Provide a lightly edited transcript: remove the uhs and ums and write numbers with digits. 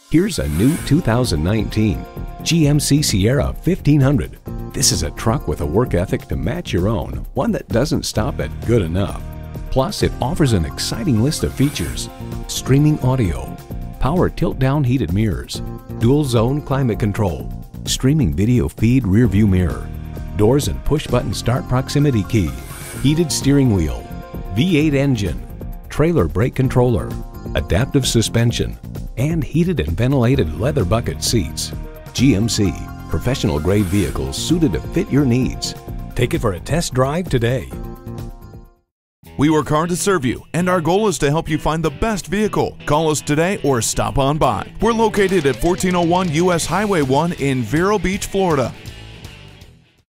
Here's a new 2019 GMC Sierra 1500. This is a truck with a work ethic to match your own, one that doesn't stop at good enough. Plus, it offers an exciting list of features: streaming audio, power tilt-down heated mirrors, dual-zone climate control, streaming video feed rear-view mirror, doors and push-button start proximity key, heated steering wheel, V8 engine, trailer brake controller, adaptive suspension, and heated and ventilated leather bucket seats. GMC, professional-grade vehicles suited to fit your needs. Take it for a test drive today. We work hard to serve you, and our goal is to help you find the best vehicle. Call us today or stop on by. We're located at 1401 US Highway 1 in Vero Beach, Florida.